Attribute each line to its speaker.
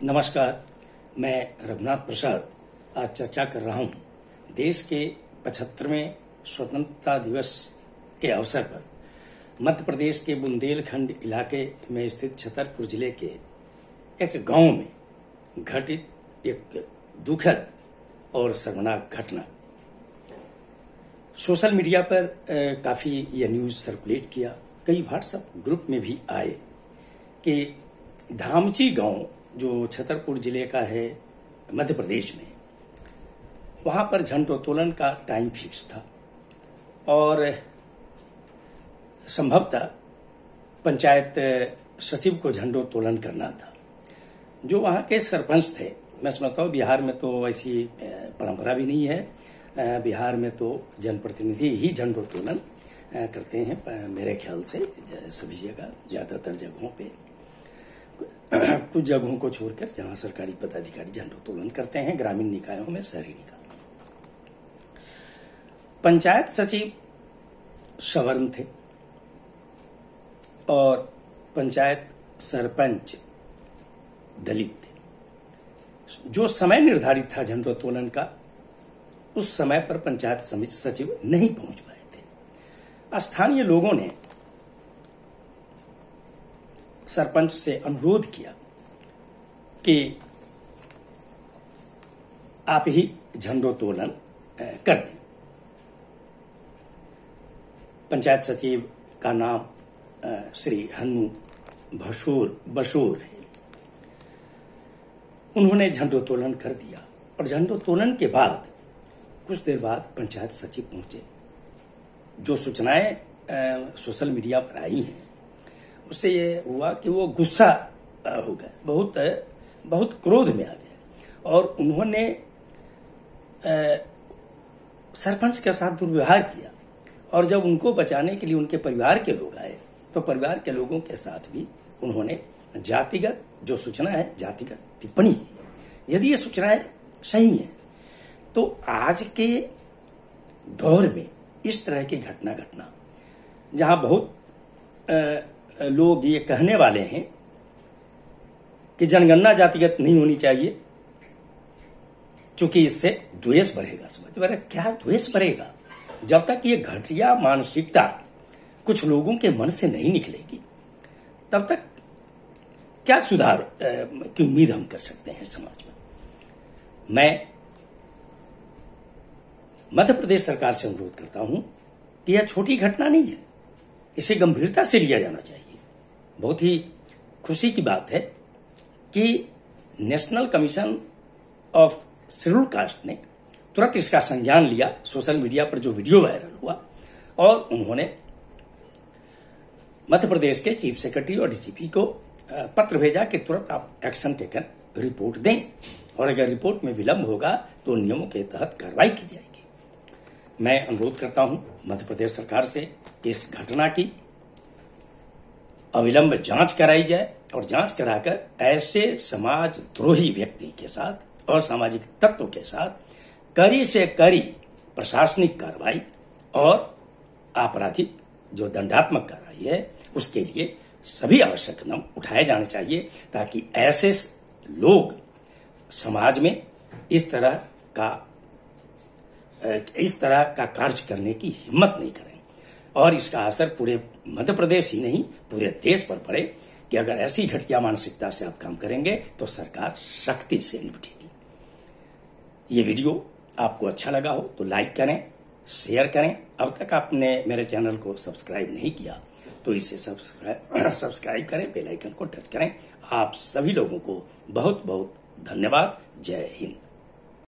Speaker 1: नमस्कार, मैं रघुनाथ प्रसाद आज चर्चा कर रहा हूं देश के 75वें स्वतंत्रता दिवस के अवसर पर मध्य प्रदेश के बुंदेलखंड इलाके में स्थित छतरपुर जिले के एक गांव में घटित एक दुखद और शर्मनाक घटना। सोशल मीडिया पर काफ़ी यह न्यूज़ सर्कुलेट किया, कई व्हाट्सएप ग्रुप में भी आए कि धामची गांव जो छतरपुर जिले का है मध्य प्रदेश में, वहाँ पर झंडोत्तोलन का टाइम फिक्स था और संभवतः पंचायत सचिव को झंडोत्तोलन करना था। जो वहाँ के सरपंच थे, मैं समझता हूँ बिहार में तो ऐसी परंपरा भी नहीं है। बिहार में तो जनप्रतिनिधि ही झंडोत्तोलन करते हैं मेरे ख्याल से, सभी जगह, ज़्यादातर जगहों पे। कुछ जगहों को छोड़कर जहां सरकारी पदाधिकारी झंडोत्तोलन करते हैं, ग्रामीण निकायों में, शहरी निकायों में। पंचायत सचिव सवर्ण थे और पंचायत सरपंच दलित थे। जो समय निर्धारित था झंडोत्तोलन का, उस समय पर पंचायत समिति सचिव नहीं पहुंच पाए थे। स्थानीय लोगों ने सरपंच से अनुरोध किया कि आप ही झंडोत्तोलन कर दें। पंचायत सचिव का नाम श्री हन्नू बशोर है। उन्होंने झंडोत्तोलन कर दिया और झंडोत्तोलन के बाद कुछ देर बाद पंचायत सचिव पहुंचे। जो सूचनाएं सोशल मीडिया पर आई हैं, उससे ये हुआ कि वो गुस्सा हो गए, बहुत क्रोध में आ गए और उन्होंने सरपंच के साथ दुर्व्यवहार किया। और जब उनको बचाने के लिए उनके परिवार के लोग आए, तो परिवार के लोगों के साथ भी उन्होंने जातिगत, जो सूचना है, जातिगत टिप्पणी की। यदि ये सूचनाएं सही हैं तो आज के दौर में इस तरह की घटना घटना, जहां बहुत लोग ये कहने वाले हैं कि जनगणना जातिगत नहीं होनी चाहिए क्योंकि इससे द्वेष बढ़ेगा। समझ में, क्या द्वेष बढ़ेगा? जब तक ये घटिया मानसिकता कुछ लोगों के मन से नहीं निकलेगी, तब तक क्या सुधार की उम्मीद हम कर सकते हैं समाज में। मैं मध्य प्रदेश सरकार से अनुरोध करता हूं कि यह छोटी घटना नहीं है, इसे गंभीरता से लिया जाना चाहिए। बहुत ही खुशी की बात है कि national commission of scheduled caste ने तुरंत इसका संज्ञान लिया। सोशल मीडिया पर जो वीडियो वायरल हुआ, और उन्होंने मध्य प्रदेश के चीफ सेक्रेटरी और डीजीपी को पत्र भेजा कि तुरंत आप एक्शन टेकन, रिपोर्ट दें, और अगर रिपोर्ट में विलंब होगा तो नियमों के तहत कार्रवाई की जाएगी। मैं अनुरोध करता हूं मध्य प्रदेश सरकार से कि इस घटना की अविलंब जांच कराई जाए और जांच कराकर ऐसे समाज द्रोही व्यक्ति के साथ और सामाजिक तत्वों के साथ कड़ी से कड़ी प्रशासनिक कार्रवाई और आपराधिक जो दंडात्मक कार्रवाई है, उसके लिए सभी आवश्यक कदम उठाए जाने चाहिए, ताकि ऐसे लोग समाज में इस तरह का कार्य करने की हिम्मत नहीं करें और इसका असर पूरे मध्य प्रदेश ही नहीं, पूरे देश पर पड़े कि अगर ऐसी घटिया मानसिकता से आप काम करेंगे तो सरकार सख्ती से निपटेगी। ये वीडियो आपको अच्छा लगा हो तो लाइक करें, शेयर करें। अब तक आपने मेरे चैनल को सब्सक्राइब नहीं किया तो इसे सब्सक्राइब करें, बेल आइकन को टच करें। आप सभी लोगों को बहुत बहुत धन्यवाद। जय हिंद।